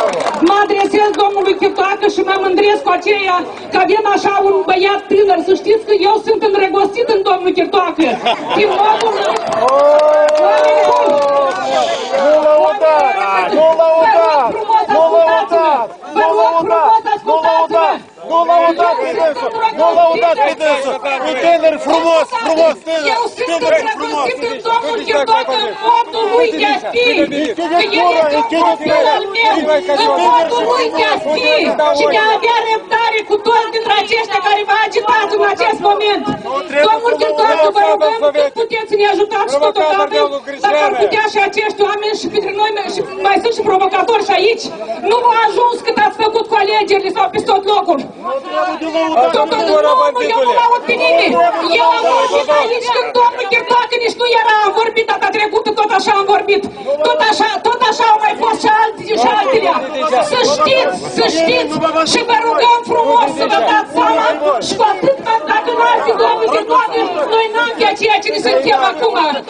Mă adresez domnului Chitoacă și mă mândresc cu aceea că avem așa un băiat tânăr. Să știți că eu sunt îndrăgostit în domnul Chitoacă. Din modul... Nu lăudați! Nu lăudați! Nu lăudați! Vă rog frumos, ascultați-mă! Nu lăudați pe dânsul! Nu lăudați pe dânsul! Un tânăr frumos, frumos tânăr! Eu sunt îndrăgostit în domnul Chitoacă în modul lui de a fi! Că el este un copil al meu! În modul lui de a fi! Și de a avea răbdare cu toți dintre aceștia care vă agitați în acest moment! Domnul Chitoacă, vă rugăm cât puteți să ne ajutați și totodată, dacă ar putea și acești oameni și printre noi și mai sunt și provocatori și aici, nu v-a ajuns cât ați făcut cu alegerile sau pe tot locul! Eu nu laud pe nimeni! Eu am vorbit aici când domnul Chitoacă nici nu era, am vorbit data trecută, tot așa am vorbit! Tot așa au mai fost și altele! Să știți și vă rugăm frumos să vă dați seama și cu atât dacă nu ar fi domnul Chitoacă, noi n-am fi ceea ce ne suntem acum!